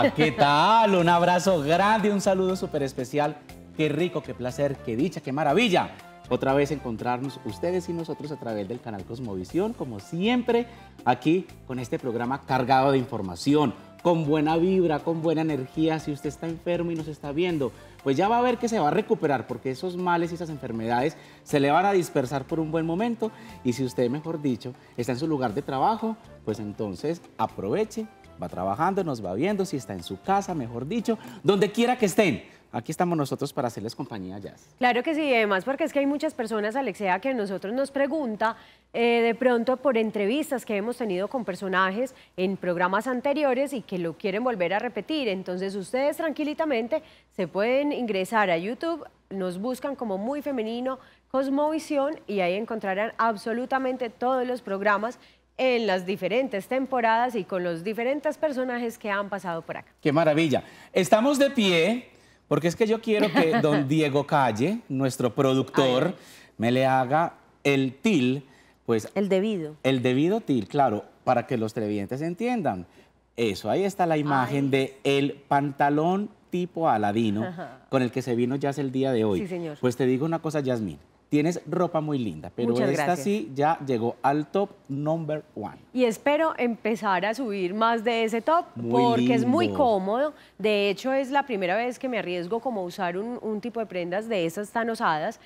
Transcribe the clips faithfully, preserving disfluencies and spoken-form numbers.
Hola, ¿qué tal? Un abrazo grande, un saludo súper especial. Qué rico, qué placer, qué dicha, qué maravilla. Otra vez encontrarnos ustedes y nosotros a través del canal Cosmovisión, como siempre, aquí con este programa cargado de información, con buena vibra, con buena energía. Si usted está enfermo y nos está viendo, pues ya va a ver que se va a recuperar, porque esos males y esas enfermedades se le van a dispersar por un buen momento. Y si usted, mejor dicho, está en su lugar de trabajo, pues entonces aproveche, va trabajando, nos va viendo. Si está en su casa, mejor dicho, donde quiera que estén. Aquí estamos nosotros para hacerles compañía, Jazz. Claro que sí, además porque es que hay muchas personas, Alexea, que a nosotros nos pregunta eh, de pronto por entrevistas que hemos tenido con personajes en programas anteriores y que lo quieren volver a repetir. Entonces ustedes tranquilamente se pueden ingresar a YouTube, nos buscan como Muy Femenino Cosmovisión y ahí encontrarán absolutamente todos los programas en las diferentes temporadas y con los diferentes personajes que han pasado por acá. ¡Qué maravilla! Estamos de pie. Porque es que yo quiero que don Diego Calle, nuestro productor, me le haga el til, pues... El debido. El debido til, claro, para que los televidentes entiendan. Eso, ahí está la imagen de el pantalón tipo Aladino, ajá, con el que se vino Jazz el día de hoy. Sí, señor. Pues te digo una cosa, Yasmín. Tienes ropa muy linda, pero Muchas esta gracias. sí ya llegó al top number one. Y espero empezar a subir más de ese top Muy porque lindo. Es muy cómodo. De hecho, es la primera vez que me arriesgo como a usar un, un tipo de prendas de esas tan osadas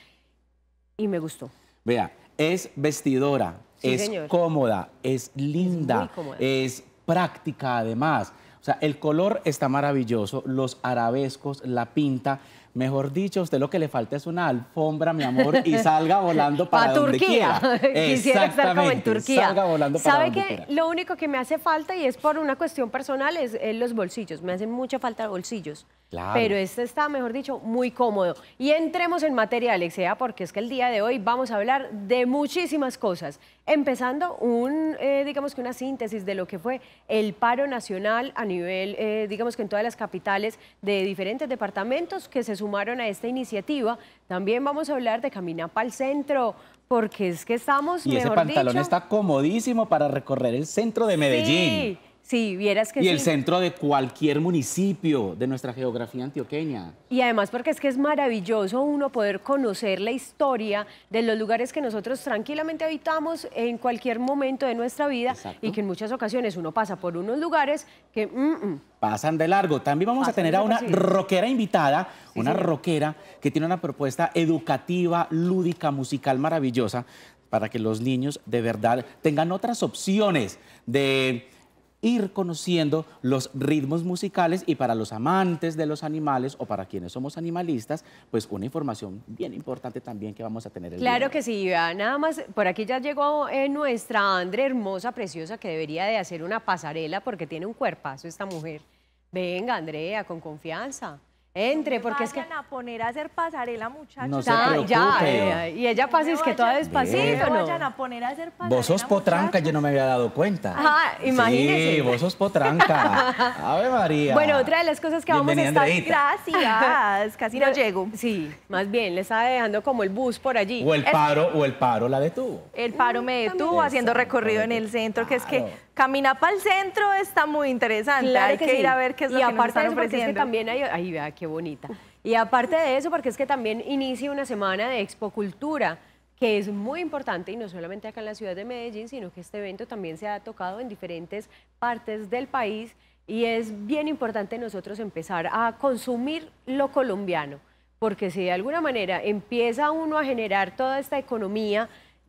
y me gustó. Vea, es vestidora, Sí, es señor. cómoda, es linda, Es muy cómoda. es práctica además. O sea, el color está maravilloso, los arabescos, la pinta. Mejor dicho, a usted lo que le falta es una alfombra, mi amor, y salga volando para Pa donde Turquía. quiera. Quisiera estar como en Turquía. Salga volando para ¿Sabe donde qué? quiera. Lo único que me hace falta, y es por una cuestión personal, es, es los bolsillos. Me hacen mucha falta bolsillos. Claro. Pero este está, mejor dicho, muy cómodo. Y entremos en materia, Alexea, porque es que el día de hoy vamos a hablar de muchísimas cosas. Empezando, un, eh, digamos que una síntesis de lo que fue el paro nacional a nivel, eh, digamos que en todas las capitales de diferentes departamentos que se sumaron a esta iniciativa. También vamos a hablar de Caminar para el Centro, porque es que estamos, Y ese mejor pantalón dicho, está comodísimo para recorrer el centro de Medellín. Sí, sí, vieras que y sí. el centro de cualquier municipio de nuestra geografía antioqueña. Y además porque es que es maravilloso uno poder conocer la historia de los lugares que nosotros tranquilamente habitamos en cualquier momento de nuestra vida. Exacto. Y que en muchas ocasiones uno pasa por unos lugares que... Mm, mm, pasan de largo. También vamos Pasan a tener a una rockera invitada, sí, una señor. rockera que tiene una propuesta educativa, lúdica, musical maravillosa para que los niños de verdad tengan otras opciones de ir conociendo los ritmos musicales, y para los amantes de los animales o para quienes somos animalistas, pues una información bien importante también que vamos a tener el Claro día. que sí, vea, nada más, por aquí ya llegó eh, nuestra Andre hermosa, preciosa, que debería de hacer una pasarela porque tiene un cuerpazo esta mujer. Venga, Andrea, con confianza. Entre, porque es que... Vayan a poner a hacer pasarela, muchachos. No se Ah, preocupe. ya, eh, y ella pasa, es que toda despacito, Ve. ¿no? Vayan a poner a hacer pasarela, Vos sos potranca, yo no me había dado cuenta. Ajá, imagínese. Sí, vos sos potranca. Ave María. Bueno, otra de las cosas que vamos a Bienvenida, estar... Andreita. Gracias, casi no llego. Sí, más bien, le estaba dejando como el bus por allí. O el paro, o el paro la detuvo. El paro me detuvo También. haciendo recorrido en el centro, que es que Claro. caminar para el centro está muy interesante. Claro Hay que, sí. ir a ver qué es lo y que nos aparte están de eso, porque es que ofreciendo. también hay... Ay, vea, qué bonita. Y aparte de eso, porque es que también inicia una semana de expocultura, que es muy importante, y no solamente acá en la ciudad de Medellín, sino que este evento también se ha tocado en diferentes partes del país, y es bien importante nosotros empezar a consumir lo colombiano, porque si de alguna manera empieza uno a generar toda esta economía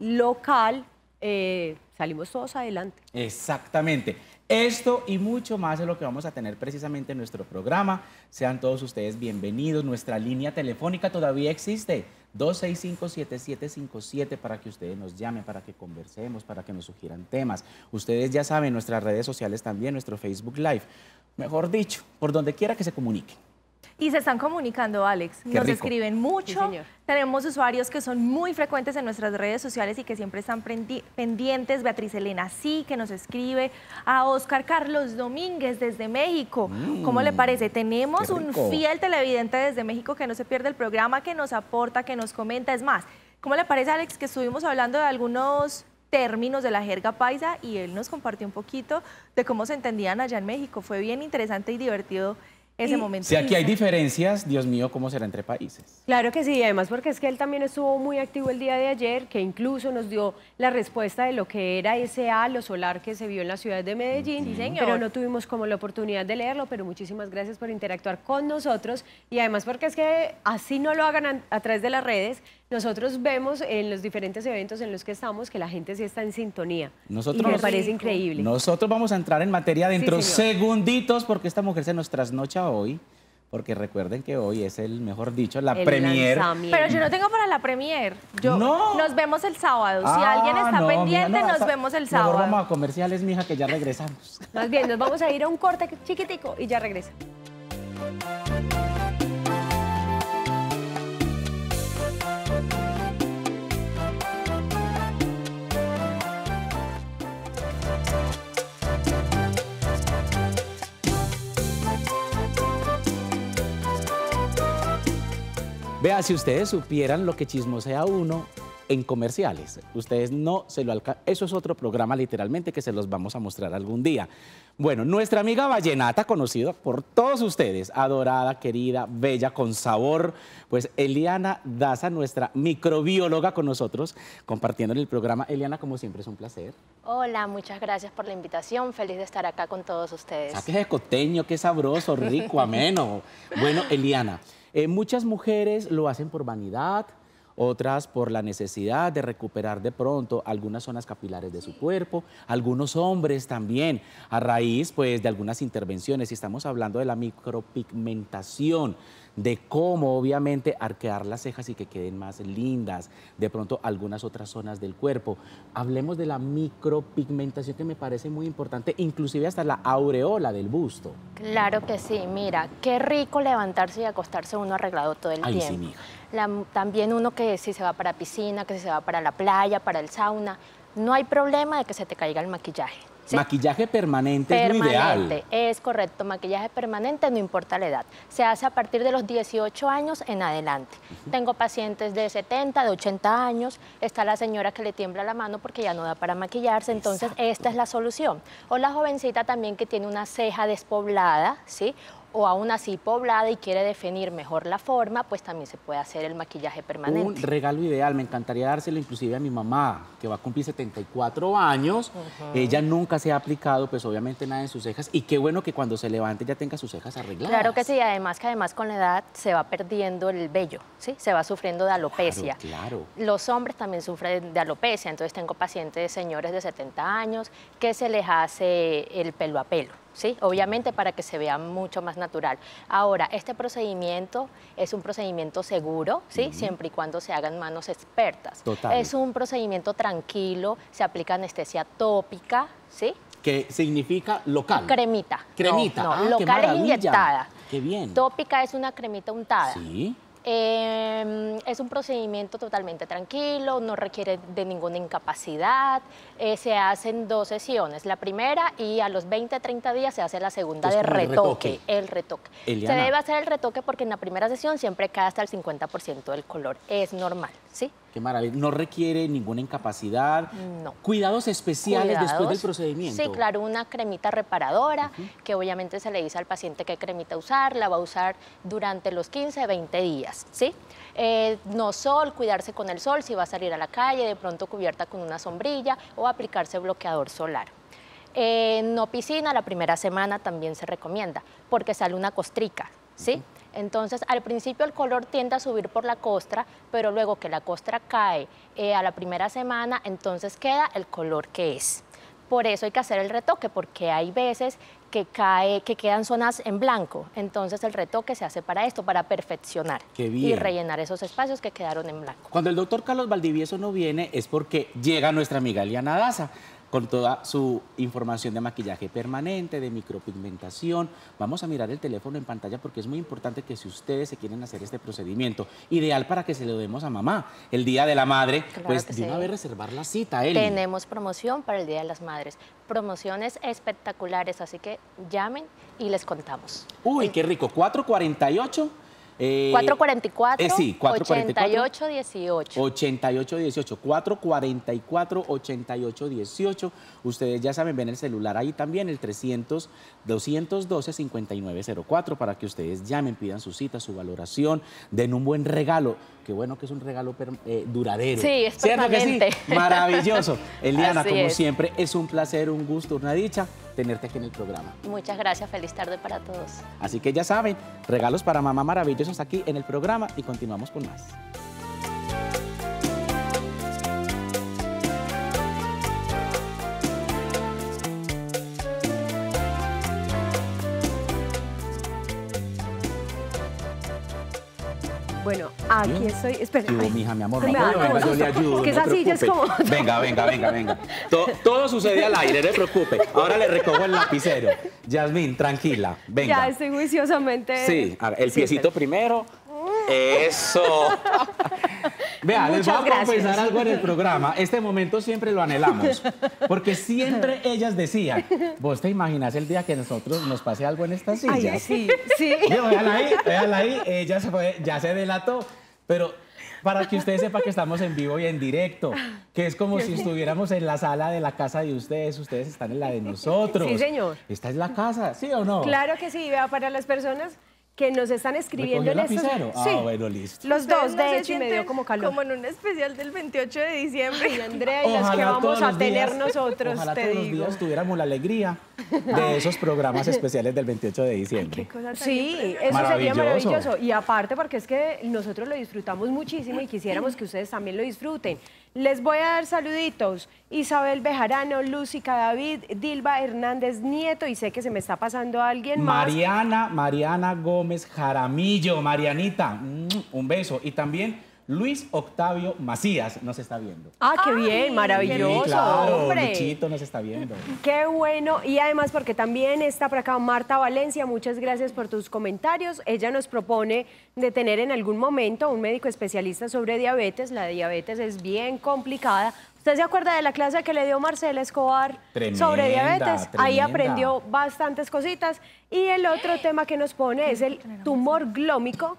local, eh, salimos todos adelante. Exactamente. Esto y mucho más es lo que vamos a tener precisamente en nuestro programa. Sean todos ustedes bienvenidos. Nuestra línea telefónica todavía existe. dos seis cinco, siete siete cinco siete para que ustedes nos llamen, para que conversemos, para que nos sugieran temas. Ustedes ya saben, nuestras redes sociales también, nuestro Facebook Live. Mejor dicho, por donde quiera que se comuniquen. Y se están comunicando, Alex. Qué Nos rico. escriben mucho. Sí, señor. Tenemos usuarios que son muy frecuentes en nuestras redes sociales y que siempre están prendi- pendientes. Beatriz Elena sí, que nos escribe. A Oscar Carlos Domínguez desde México. Mm, ¿Cómo le parece? Tenemos qué un rico. fiel televidente desde México que no se pierde el programa, que nos aporta, que nos comenta. Es más, ¿cómo le parece, Alex, que estuvimos hablando de algunos términos de la jerga paisa y él nos compartió un poquito de cómo se entendían allá en México. Fue bien interesante y divertido ese momento. Si aquí hay diferencias, Dios mío, ¿cómo será entre países? Claro que sí, además porque es que él también estuvo muy activo el día de ayer, que incluso nos dio la respuesta de lo que era ese halo solar que se vio en la ciudad de Medellín, Sí, señor. pero no tuvimos como la oportunidad de leerlo, pero muchísimas gracias por interactuar con nosotros y además porque es que así no lo hagan a, a través de las redes, nosotros vemos en los diferentes eventos en los que estamos que la gente sí está en sintonía. Nosotros y me nos- parece increíble. Nosotros vamos a entrar en materia dentro de Sí, señor. segunditos porque esta mujer se nos trasnocha hoy, porque recuerden que hoy es el, mejor dicho, la El premier. lanzamiento. Pero yo no tengo para la premier. Yo, No. Nos vemos el sábado. Si Ah, alguien está no, pendiente, mija, no, nos esa- vemos el Mejor sábado. vamos a comerciales, mija, que ya regresamos. Más bien, nos vamos a ir a un corte chiquitico y ya regresa. Vea, si ustedes supieran lo que chismosea uno en comerciales, ustedes no se lo alcanzan. Eso es otro programa literalmente que se los vamos a mostrar algún día. Bueno, nuestra amiga Vallenata, conocida por todos ustedes, adorada, querida, bella, con sabor, pues Eliana Daza, nuestra microbióloga con nosotros, compartiendo en el programa. Eliana, como siempre, es un placer. Hola, muchas gracias por la invitación. Feliz de estar acá con todos ustedes. Saque ese costeño, qué sabroso, rico, ameno. Bueno, Eliana, eh, muchas mujeres lo hacen por vanidad, otras por la necesidad de recuperar de pronto algunas zonas capilares de su cuerpo, algunos hombres también, a raíz pues de algunas intervenciones, y estamos hablando de la micropigmentación, de cómo obviamente arquear las cejas y que queden más lindas, de pronto algunas otras zonas del cuerpo. Hablemos de la micropigmentación, que me parece muy importante, inclusive hasta la aureola del busto. Claro que sí, mira, qué rico levantarse y acostarse uno arreglado todo el Ay, sí, tiempo. mija. La- también uno que si se va para piscina, que si se va para la playa, para el sauna, no hay problema de que se te caiga el maquillaje. ¿sí? Maquillaje permanente, es lo ideal. Permanente, es correcto. Maquillaje permanente, no importa la edad. Se hace a partir de los dieciocho años en adelante. Tengo pacientes de setenta, de ochenta años. Está la señora que le tiembla la mano porque ya no da para maquillarse. Entonces, Exacto. esta es la solución. O la jovencita también que tiene una ceja despoblada, ¿sí? O aún así poblada y quiere definir mejor la forma, pues también se puede hacer el maquillaje permanente. Un regalo ideal, me encantaría dárselo inclusive a mi mamá, que va a cumplir setenta y cuatro años. Ella nunca se ha aplicado, pues obviamente nada en sus cejas, y qué bueno que cuando se levante ya tenga sus cejas arregladas. Claro que sí, además que además con la edad se va perdiendo el vello, ¿sí? Se va sufriendo de alopecia. Claro, claro. Los hombres también sufren de alopecia, entonces tengo pacientes señores de setenta años que se les hace el pelo a pelo, ¿sí? Obviamente para que se vea mucho más natural. Ahora, este procedimiento es un procedimiento seguro, ¿sí? Uh-huh. Siempre y cuando se hagan manos expertas. Total. Es un procedimiento tranquilo, se aplica anestesia tópica, ¿sí? ¿Qué significa local? Cremita. Cremita. No, no, Ah, qué local es maravilla. inyectada. Qué bien. Tópica es una cremita untada. Sí. Eh, es un procedimiento totalmente tranquilo, no requiere de ninguna incapacidad, eh, se hacen dos sesiones, la primera y a los veinte, treinta días se hace la segunda Es de como el retoque, retoque. el retoque. Eliana. Se debe hacer el retoque porque en la primera sesión siempre cae hasta el cincuenta por ciento del color, es normal, ¿sí? Qué maravilla. No requiere ninguna incapacidad. No. Cuidados especiales después del Cuidados. procedimiento. Sí, claro, una cremita reparadora, Uh-huh. que obviamente se le dice al paciente qué cremita usar, la va a usar durante los quince, veinte días, ¿sí? Eh, no sol, cuidarse con el sol, si va a salir a la calle, de pronto cubierta con una sombrilla o aplicarse bloqueador solar. Eh, no piscina, la primera semana también se recomienda, porque sale una costrica, ¿sí? Uh-huh. Entonces, al principio el color tiende a subir por la costra, pero luego que la costra cae eh, a la primera semana, entonces queda el color que es. Por eso hay que hacer el retoque, porque hay veces que, cae, que quedan zonas en blanco. Entonces, el retoque se hace para esto, para perfeccionar Qué bien. y rellenar esos espacios que quedaron en blanco. Cuando el doctor Carlos Valdivieso no viene es porque llega nuestra amiga Eliana Daza con toda su información de maquillaje permanente, de micropigmentación. Vamos a mirar el teléfono en pantalla porque es muy importante que si ustedes se quieren hacer este procedimiento, ideal para que se lo demos a mamá el Día de la Madre, Claro pues que de una sí. vez reservar la cita, Eli. Tenemos promoción para el Día de las Madres, promociones espectaculares, así que llamen y les contamos. Uy, qué rico, cuatro cuarenta y ocho. Eh, cuatro cuarenta y cuatro, eh, sí, ochenta y ocho dieciocho. ochenta y ocho dieciocho, cuatro cuarenta y cuatro, ochenta y ocho dieciocho. Ustedes ya saben, ven el celular ahí también, el trescientos, doscientos doce, cincuenta y nueve cero cuatro, para que ustedes llamen, pidan su cita, su valoración, den un buen regalo. Qué bueno que es un regalo eh, duradero. Sí, es ¿Cierto que sí? permanente. Maravilloso. Eliana, Así como es. siempre, es un placer, un gusto, una dicha tenerte aquí en el programa. Muchas gracias, feliz tarde para todos. Así que ya saben, regalos para mamá maravillosos aquí en el programa y continuamos con más. Bueno, aquí estoy. Espera. ¿Qué hubo, ay, mija, mi amor? me No, da pero venga, como yo le susto, ayudo. porque no esa silla es preocupe. como- Venga, venga, venga, venga. Todo, todo sucede al aire, no se preocupe. Ahora le recojo el lapicero. Yasmín, tranquila, venga. Ya estoy juiciosamente. Sí, a ver, el Sí, piecito espera. primero. Eso. Vea, les voy Muchas a confesar gracias. algo en el programa. Este momento siempre lo anhelamos. Porque siempre ellas decían, vos te imaginas el día que nosotros nos pase algo en estas sillas. Ay, sí, sí. Yo, véala ahí, véala ahí, ella se fue, ya se delató, pero para que usted sepa que estamos en vivo y en directo, que es como si estuviéramos en la sala de la casa de ustedes, ustedes están en la de nosotros. Sí, señor. Esta es la casa, ¿sí o no? Claro que sí, vea, para las personas que nos están escribiendo ¿Recogió en estos... lapicero? Ah, Sí. bueno, listo. Los Ustedes dos, no de se hecho, y me dio sienten como calor. Como en un especial del veintiocho de diciembre. Ay, Andrea, y las que Ojalá vamos todos a los tener días- nosotros, ojalá te todos los digo. días tuviéramos la alegría de esos programas especiales del veintiocho de diciembre. Qué cosa tan Sí, impresionante. eso sería Maravilloso. maravilloso. Y aparte porque es que nosotros lo disfrutamos muchísimo y quisiéramos que ustedes también lo disfruten. Les voy a dar saluditos. Isabel Bejarano, Lúcica David, Dilba Hernández Nieto, y sé que se me está pasando alguien más. Mariana, Mariana Gómez Jaramillo, Marianita, mm, un beso. Y también Luis Octavio Macías nos está viendo. Ah, qué Ay, bien, qué maravilloso, Sí, claro, hombre. Luchito nos está viendo. Qué bueno, y además porque también está por acá Marta Valencia, muchas gracias por tus comentarios. Ella nos propone de tener en algún momento un médico especialista sobre diabetes. La diabetes es bien complicada. ¿Usted se acuerda de la clase que le dio Marcela Escobar Tremenda, sobre diabetes? Ahí tremenda. aprendió bastantes cositas. Y el otro tema que nos pone es el tumor glómico,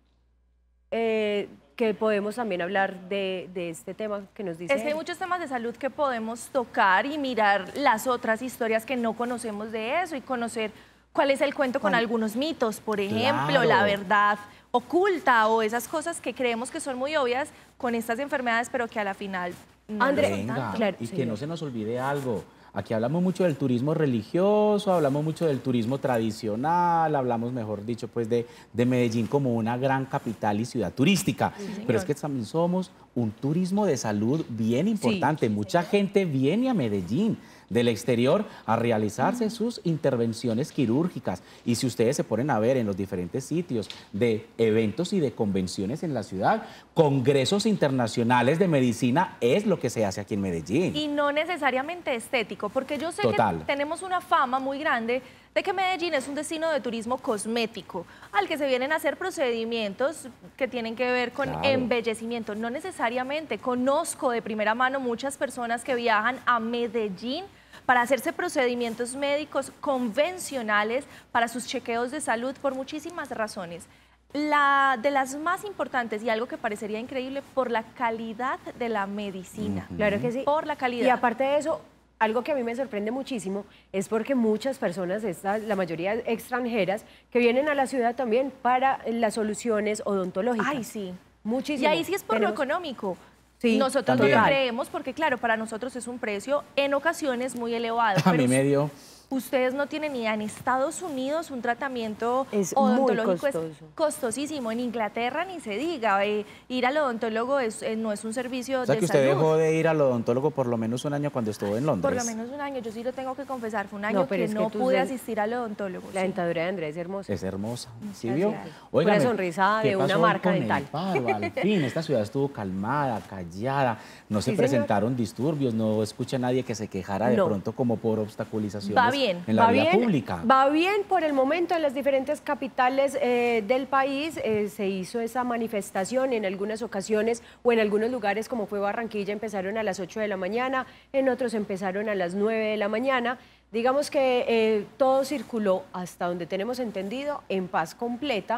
eh, que podemos también hablar de, de este tema que nos dice Es que hay él. muchos temas de salud que podemos tocar y mirar las otras historias que no conocemos de eso y conocer cuál es el cuento con ¿Cuál? algunos mitos, por ejemplo, Claro. la verdad oculta o esas cosas que creemos que son muy obvias con estas enfermedades, pero que a la final no lo André, son Venga, tanto. Claro, y que señor. no se nos olvide algo. Aquí hablamos mucho del turismo religioso, hablamos mucho del turismo tradicional, hablamos, mejor dicho, pues de, de Medellín como una gran capital y ciudad turística. Pero es que también somos un turismo de salud bien importante. Mucha gente viene a Medellín del exterior a realizarse sus intervenciones quirúrgicas. Y si ustedes se ponen a ver en los diferentes sitios de eventos y de convenciones en la ciudad, congresos internacionales de medicina es lo que se hace aquí en Medellín. Y no necesariamente estético, porque yo sé Total. que tenemos una fama muy grande de que Medellín es un destino de turismo cosmético, al que se vienen a hacer procedimientos que tienen que ver con Claro. embellecimiento. No necesariamente. Conozco de primera mano muchas personas que viajan a Medellín para hacerse procedimientos médicos convencionales para sus chequeos de salud por muchísimas razones. La de las más importantes y algo que parecería increíble, por la calidad de la medicina. Claro que sí. Por la calidad. Y aparte de eso, algo que a mí me sorprende muchísimo es porque muchas personas, estas, la mayoría extranjeras, que vienen a la ciudad también para las soluciones odontológicas. Ay, sí. Muchísimo. Y ahí sí es por Tenemos- lo económico. Sí, Nosotros no también. lo creemos porque, claro, para nosotros es un precio en ocasiones muy elevado. A pero mí me dio... Ustedes no tienen ni en Estados Unidos un tratamiento Es muy odontológico, es costoso. costosísimo. En Inglaterra ni se diga, eh, ir al odontólogo es, eh, no es un servicio O sea de que usted salud. dejó de ir al odontólogo por lo menos un año cuando estuvo en Londres. Por lo menos un año, yo sí lo tengo que confesar, fue un año No, pero que es que no tus pude den- asistir al odontólogo. La sí. dentadura de Andrés es hermosa. Es hermosa, ¿sí Muchas vio? gracias. Óigame, Una sonrisa ¿qué de una pasó marca con el dental. paro? Al fin, esta ciudad estuvo calmada, callada, no se Sí, señor. presentaron disturbios, no escuché a nadie que se quejara de No. pronto como por obstaculizaciones Va bien, en la va vía bien, pública. Va bien por el momento en las diferentes capitales eh, del país. Eh, se hizo esa manifestación en algunas ocasiones o en algunos lugares como fue Barranquilla empezaron a las ocho de la mañana, en otros empezaron a las nueve de la mañana. Digamos que eh, todo circuló hasta donde tenemos entendido en paz completa.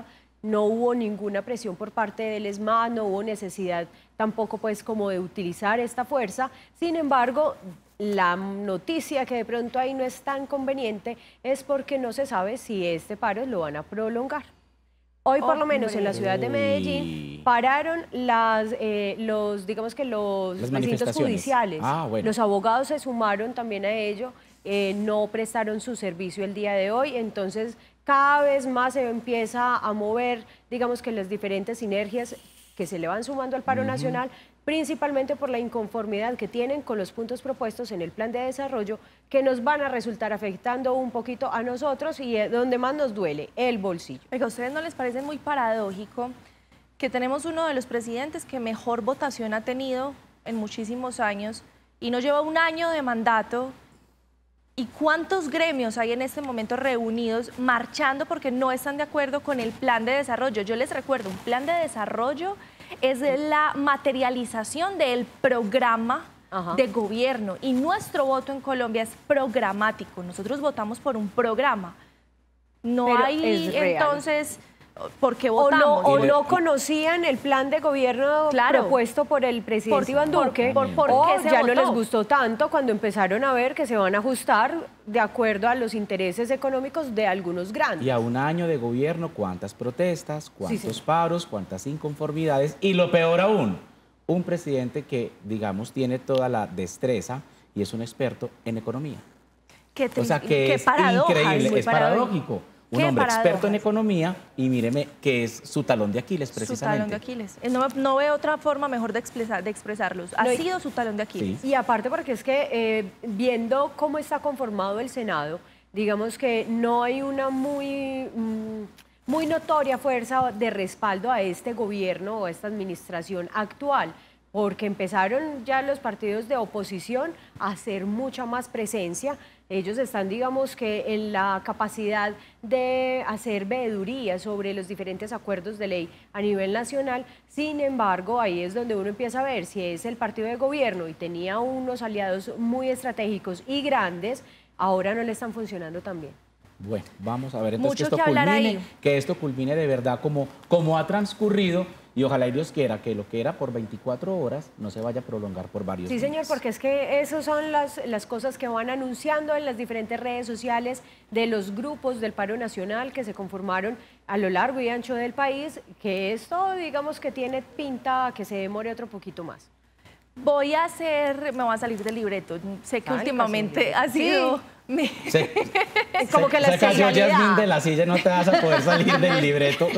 no hubo ninguna presión por parte del ESMAD, no hubo necesidad tampoco pues como de utilizar esta fuerza. Sin embargo, la noticia que de pronto ahí no es tan conveniente es porque no se sabe si este paro lo van a prolongar. Hoy, por lo menos en la ciudad de Medellín, pararon las, eh, los, digamos que los Las recintos judiciales. Ah, bueno. Los abogados se sumaron también a ello, eh, no prestaron su servicio el día de hoy, entonces cada vez más se empieza a mover, digamos que las diferentes sinergias que se le van sumando al paro uh-huh. nacional, principalmente por la inconformidad que tienen con los puntos propuestos en el plan de desarrollo, que nos van a resultar afectando un poquito a nosotros y es donde más nos duele, el bolsillo. Oiga, ¿a ustedes no les parece muy paradójico que tenemos uno de los presidentes que mejor votación ha tenido en muchísimos años y no lleva un año de mandato? ¿Y cuántos gremios hay en este momento reunidos marchando porque no están de acuerdo con el plan de desarrollo? Yo les recuerdo, un plan de desarrollo es la materialización del programa Ajá. de gobierno y nuestro voto en Colombia es programático. Nosotros votamos por un programa. No Pero hay entonces... Porque o votamos. no, o no conocían el plan de gobierno claro. propuesto por el presidente por, Iván Duque, por, por, por o ya votó? no les gustó tanto cuando empezaron a ver que se van a ajustar de acuerdo a los intereses económicos de algunos grandes. Y a un año de gobierno, ¿cuántas protestas, cuántos sí, sí. paros, cuántas inconformidades? Y lo peor aún, un presidente que, digamos, tiene toda la destreza y es un experto en economía. Qué o sea, que qué es paradoja, increíble, es, es paradójico. Un hombre paradojas? experto en economía y míreme que es su talón de Aquiles precisamente. Su talón de Aquiles. No, no veo otra forma mejor de, expresar, de expresarlos. Ha no, sido su talón de Aquiles. Sí. Y aparte porque es que eh, viendo cómo está conformado el Senado, digamos que no hay una muy, muy notoria fuerza de respaldo a este gobierno o a esta administración actual, porque empezaron ya los partidos de oposición a hacer mucha más presencia. Ellos están, digamos, que en la capacidad de hacer veeduría sobre los diferentes acuerdos de ley a nivel nacional. Sin embargo, ahí es donde uno empieza a ver si es el partido de gobierno y tenía unos aliados muy estratégicos y grandes, ahora no le están funcionando tan bien. Bueno, vamos a ver entonces Mucho que esto que culmine, ahí. que esto culmine de verdad como, como ha transcurrido. Y ojalá y Dios quiera que lo que era por veinticuatro horas no se vaya a prolongar por varios días. Sí, señor, porque es que esas son las, las cosas que van anunciando en las diferentes redes sociales de los grupos del paro nacional que se conformaron a lo largo y ancho del país, que esto, digamos, que tiene pinta a que se demore otro poquito más. Voy a hacer, me voy a salir del libreto. Sé que Ay, últimamente ha sido... Sí. Mi... Se, como se, que la se cayó Yasmín de la silla y no te vas a poder salir del libreto.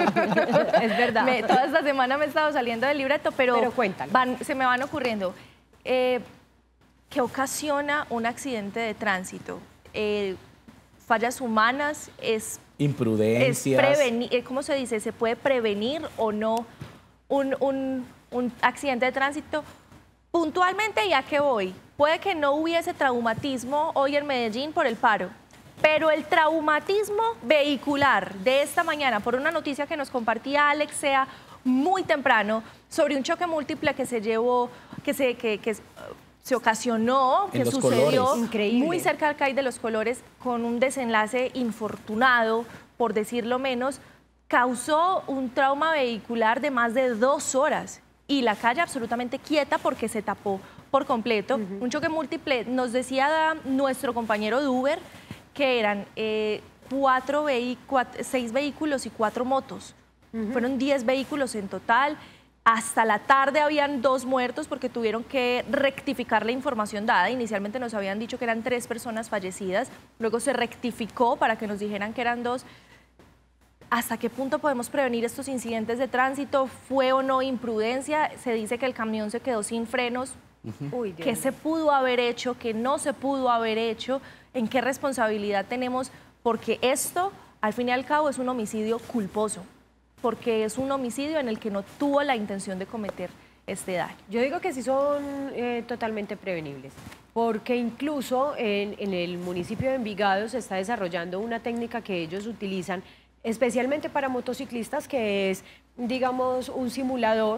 Es verdad. Me, toda esta semana me he estado saliendo del libreto, pero, pero cuéntalo. Van, se me van ocurriendo. Eh, ¿Qué ocasiona un accidente de tránsito? Eh, fallas humanas, es... Imprudencias. Es prevenir, ¿cómo se dice? ¿Se puede prevenir o no un, un, un accidente de tránsito? Puntualmente, ¿y a qué voy? Puede que no hubiese traumatismo hoy en Medellín por el paro, pero el traumatismo vehicular de esta mañana, por una noticia que nos compartía Alex Sea muy temprano, sobre un choque múltiple que se llevó, que se, que, que se ocasionó, que sucedió muy cerca del CAI de Los Colores, con un desenlace infortunado, por decirlo menos, causó un trauma vehicular de más de dos horas. Y la calle absolutamente quieta porque se tapó por completo. Uh-huh. Un choque múltiple, nos decía nuestro compañero de Uber que eran eh, cuatro cuatro, seis vehículos y cuatro motos. Uh-huh. Fueron diez vehículos en total. Hasta la tarde habían dos muertos porque tuvieron que rectificar la información dada. Inicialmente nos habían dicho que eran tres personas fallecidas, luego se rectificó para que nos dijeran que eran dos. ¿Hasta qué punto podemos prevenir estos incidentes de tránsito? ¿Fue o no imprudencia? Se dice que el camión se quedó sin frenos. Uh-huh. Uy, ¿qué se pudo haber hecho? ¿Qué no se pudo haber hecho? ¿En qué responsabilidad tenemos? Porque esto, al fin y al cabo, es un homicidio culposo. Porque es un homicidio en el que no tuvo la intención de cometer este daño. Yo digo que sí son eh, totalmente prevenibles. Porque incluso en, en el municipio de Envigado se está desarrollando una técnica que ellos utilizan especialmente para motociclistas, que es, digamos, un simulador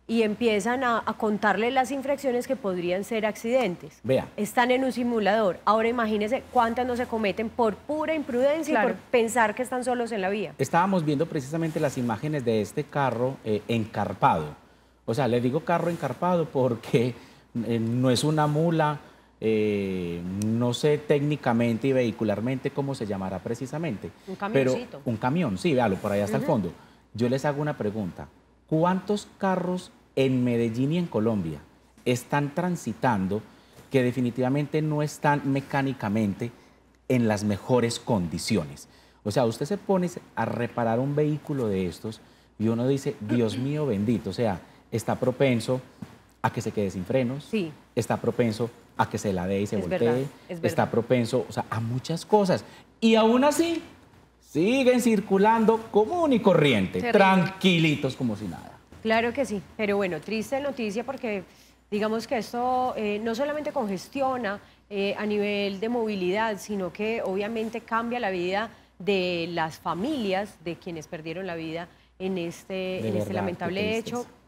y empiezan a, a contarle las infracciones que podrían ser accidentes. Vea. Están en un simulador. Ahora imagínense cuántas no se cometen por pura imprudencia Claro. y por pensar que están solos en la vía. Estábamos viendo precisamente las imágenes de este carro eh, encarpado. O sea, le digo carro encarpado porque eh, no es una mula, eh, no sé técnicamente y vehicularmente cómo se llamará precisamente. Un pero camioncito. un camión, sí, véalo, por allá hasta el fondo. Yo les hago una pregunta. ¿Cuántos carros en Medellín y en Colombia están transitando que definitivamente no están mecánicamente en las mejores condiciones? O sea, usted se pone a reparar un vehículo de estos y uno dice, Dios mío bendito, o sea, está propenso a que se quede sin frenos, Sí. está propenso a que se ladee y se Es voltee, verdad, es está verdad. propenso, o sea, a muchas cosas. Y aún así, siguen circulando común y corriente, Terrible. tranquilitos como si nada. Claro que sí, pero bueno, triste noticia porque digamos que esto eh, no solamente congestiona eh, a nivel de movilidad, sino que obviamente cambia la vida de las familias de quienes perdieron la vida en este, De en verdad, este qué lamentable hecho. tristeza.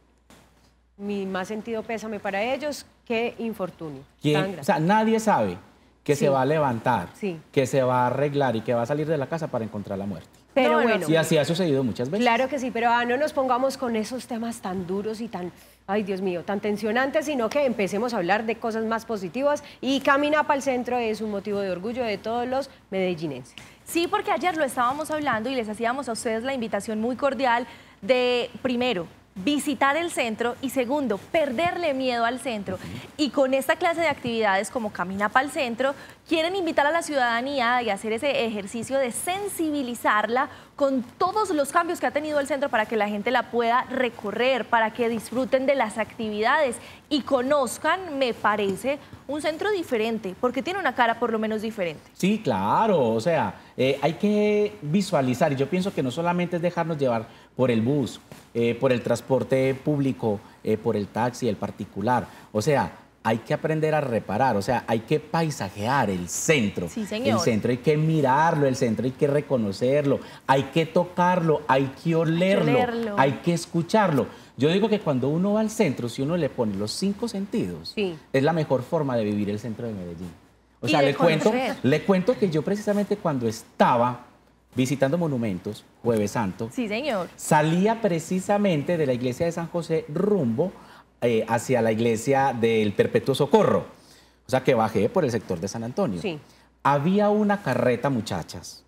Mi más sentido pésame para ellos, qué infortunio. ¿Quién? tan O grande. sea, nadie sabe que Sí. se va a levantar, Sí. que se va a arreglar y que va a salir de la casa para encontrar la muerte. Pero No, no, bueno, Y así ha sucedido muchas veces. claro que sí, pero ah, no nos pongamos con esos temas tan duros y tan, ay Dios mío, tan tensionantes, sino que empecemos a hablar de cosas más positivas y Camina para el Centro es un motivo de orgullo de todos los medellinenses. Sí, porque ayer lo estábamos hablando y les hacíamos a ustedes la invitación muy cordial de, primero, visitar el centro y segundo, perderle miedo al centro. Y con esta clase de actividades como Camina para el Centro, quieren invitar a la ciudadanía y hacer ese ejercicio de sensibilizarla con todos los cambios que ha tenido el centro para que la gente la pueda recorrer, para que disfruten de las actividades y conozcan, me parece, un centro diferente, porque tiene una cara por lo menos diferente. Sí, claro, o sea, eh, hay que visualizar y yo pienso que no solamente es dejarnos llevar por el bus, eh, por el transporte público, eh, por el taxi, el particular, o sea, hay que aprender a reparar, o sea, hay que paisajear el centro. Sí, señor. El centro hay que mirarlo, el centro hay que reconocerlo, hay que tocarlo, hay que olerlo, olerlo. hay que escucharlo. Yo digo que cuando uno va al centro, si uno le pone los cinco sentidos, Sí. es la mejor forma de vivir el centro de Medellín. O Y sea, de le cuento, conocer. le cuento que yo precisamente cuando estaba visitando monumentos, Jueves Santo, Sí, señor. salía precisamente de la iglesia de San José rumbo eh, hacia la iglesia del Perpetuo Socorro. O sea, que bajé por el sector de San Antonio. Sí. Había una carreta, muchachas,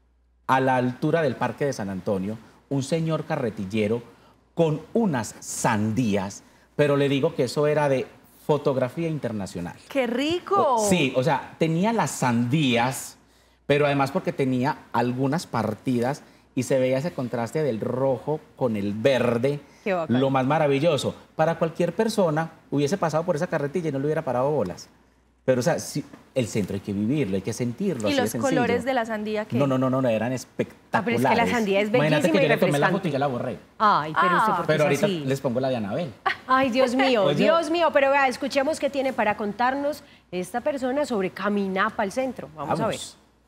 a la altura del Parque de San Antonio, un señor carretillero con unas sandías, pero le digo que eso era de fotografía internacional. ¡Qué rico! O- Sí, o sea, tenía las sandías, pero además porque tenía algunas partidas y se veía ese contraste del rojo con el verde, Qué bacán. lo más maravilloso. Para cualquier persona hubiese pasado por esa carretilla y no le hubiera parado bolas. Pero, o sea, sí, el centro hay que vivirlo, hay que sentirlo. ¿Y así de los sencillo. colores de la sandía qué? No, no, no, no, no, eran espectaculares. la sandía es Imagínate bellísima que y yo le tomé la refrescante. foto y ya la borré. Ay, pero usted Ah. por qué Pero es ahorita así? les pongo la de Anabel. Ay, Dios mío, Oye. Dios mío, pero vea, escuchemos qué tiene para contarnos esta persona sobre Caminar para el Centro. Vamos, a ver.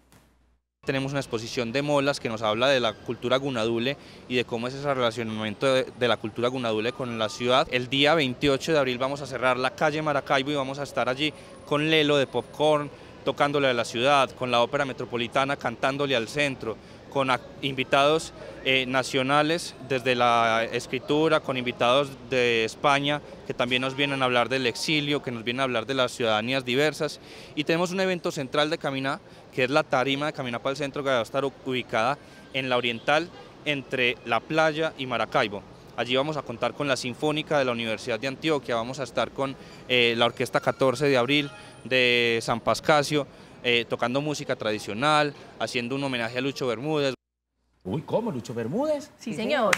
Tenemos una exposición de molas que nos habla de la cultura gunadule y de cómo es ese relacionamiento de, de la cultura gunadule con la ciudad. El día veintiocho de abril vamos a cerrar la calle Maracaibo y vamos a estar allí con Lelo de Popcorn, tocándole a la ciudad, con la Ópera Metropolitana cantándole al centro, con ac- invitados eh, nacionales desde la escritura, con invitados de España que también nos vienen a hablar del exilio, que nos vienen a hablar de las ciudadanías diversas. Y tenemos un evento central de Caminá, que es la tarima de Caminá para el Centro, que va a estar ubicada en la Oriental, entre la playa y Maracaibo. Allí vamos a contar con la Sinfónica de la Universidad de Antioquia, vamos a estar con eh, la Orquesta catorce de abril de San Pascasio, eh, tocando música tradicional, haciendo un homenaje a Lucho Bermúdez. Uy, ¿cómo? ¿Lucho Bermúdez? Sí, señor.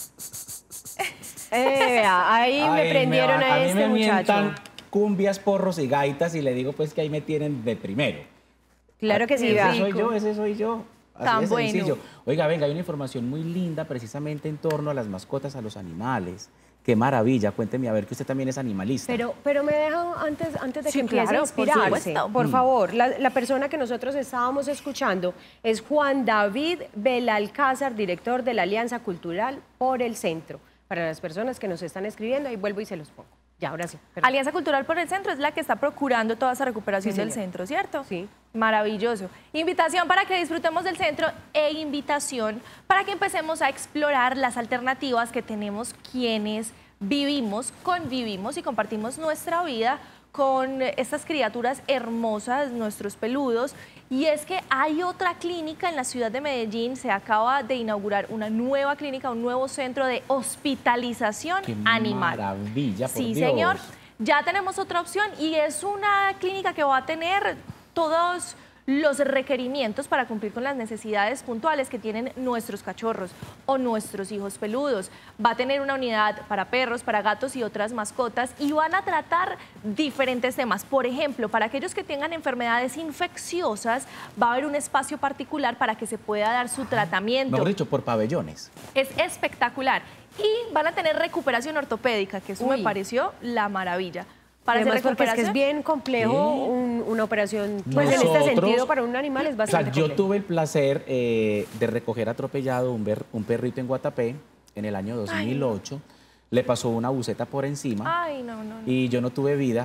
Eh, vea, ahí me Ay, prendieron van- a, mí este me muchacho. mientan cumbias, porros y gaitas y le digo pues que ahí me tienen de primero. Claro que sí, Ese vea. soy yo, ese soy yo. Así Tan de bueno. sencillo. Oiga, venga, hay una información muy linda precisamente en torno a las mascotas, a los animales. Qué maravilla, cuénteme a ver que usted también es animalista. Pero, pero me deja antes, antes de que Sí, empiece claro, a por inspirarse, supuesto. por Mm. favor, la, la persona que nosotros estábamos escuchando es Juan David Belalcázar, director de la Alianza Cultural por el Centro. para las personas que nos están escribiendo, ahí vuelvo y se los pongo. Ya, ahora sí. Perdón. Alianza Cultural por el Centro es la que está procurando toda esa recuperación Sí, del señora. centro, ¿cierto? Sí. Maravilloso. Invitación para que disfrutemos del centro e invitación para que empecemos a explorar las alternativas que tenemos quienes vivimos, convivimos y compartimos nuestra vida con estas criaturas hermosas, nuestros peludos. Y es que hay otra clínica en la ciudad de Medellín, se acaba de inaugurar una nueva clínica, un nuevo centro de hospitalización ¡Qué animal. maravilla, por Sí, Dios! señor. Ya tenemos otra opción y es una clínica que va a tener todos los requerimientos para cumplir con las necesidades puntuales que tienen nuestros cachorros o nuestros hijos peludos. Va a tener una unidad para perros, para gatos y otras mascotas y van a tratar diferentes temas. Por ejemplo, para aquellos que tengan enfermedades infecciosas, va a haber un espacio particular para que se pueda dar su tratamiento. Mejor dicho, por pabellones. Es espectacular. Y van a tener recuperación ortopédica, que eso Uy. me pareció la maravilla. Para hacer Además, porque es que es recuperación. bien complejo Sí. un- una operación, pues en este Nosotros- sentido para un animal es O sea, bastante yo complejo. tuve el placer eh, de recoger atropellado un, ver- un perrito en Guatapé en el año dos mil ocho. Le pasó una buceta por encima Ay, no, no, no. y yo no tuve vida.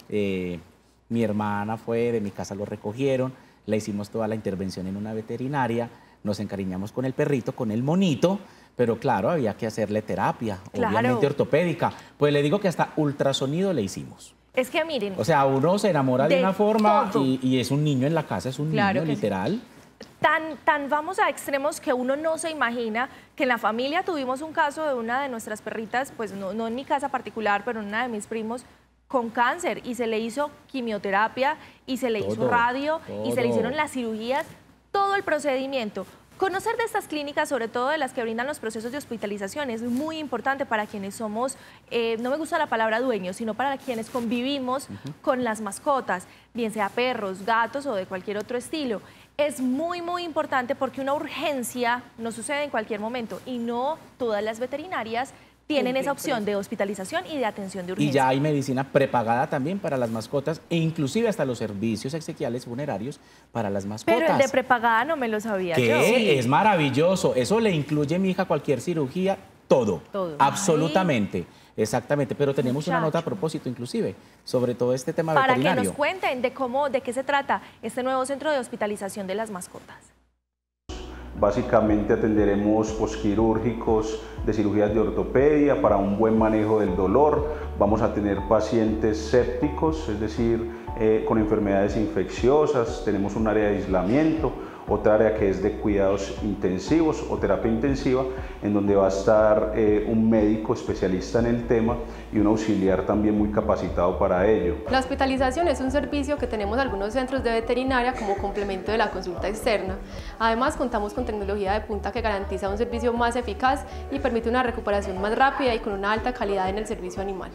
Eh, mi hermana fue, de mi casa lo recogieron, le hicimos toda la intervención en una veterinaria, nos encariñamos con el perrito, con el monito, pero claro, había que hacerle terapia, Claro. obviamente ortopédica. Pues le digo que hasta ultrasonido le hicimos. Es que miren, O sea, uno se enamora de, De una forma todo. y, y es un niño en la casa, es un Claro niño que sí. literal. tan, tan vamos a extremos que uno no se imagina que en la familia tuvimos un caso de una de nuestras perritas, pues no, no en mi casa particular, pero en una de mis primos, con cáncer y se le hizo quimioterapia y se le hizo Todo, radio y se le todo. hicieron las cirugías, todo el procedimiento. Conocer de estas clínicas, sobre todo de las que brindan los procesos de hospitalización, es muy importante para quienes somos, eh, no me gusta la palabra dueños, sino para quienes convivimos con las mascotas, bien sea perros, gatos o de cualquier otro estilo. Es muy, muy importante porque una urgencia no sucede en cualquier momento y no todas las veterinarias tienen esa opción de hospitalización y de atención de Y urgencia. ya hay medicina prepagada también para las mascotas e inclusive hasta los servicios exequiales funerarios para las mascotas. Pero el de prepagada no me lo sabía que yo. es maravilloso. Eso le incluye, mi hija, cualquier cirugía, todo. Todo. Absolutamente. Exactamente. Pero tenemos una nota a Muchacho. propósito, inclusive, sobre todo este tema Para que veterinario. nos cuenten de cómo, de qué se trata este nuevo centro de hospitalización de las mascotas. Básicamente atenderemos posquirúrgicos de cirugías de ortopedia para un buen manejo del dolor. Vamos a tener pacientes sépticos, es decir, eh, con enfermedades infecciosas. Tenemos un área de aislamiento, otra área que es de cuidados intensivos o terapia intensiva, en donde va a estar eh, un médico especialista en el tema y un auxiliar también muy capacitado para ello. La hospitalización es un servicio que tenemos algunos centros de veterinaria como complemento de la consulta externa. Además, contamos con tecnología de punta que garantiza un servicio más eficaz y permite una recuperación más rápida y con una alta calidad en el servicio animal.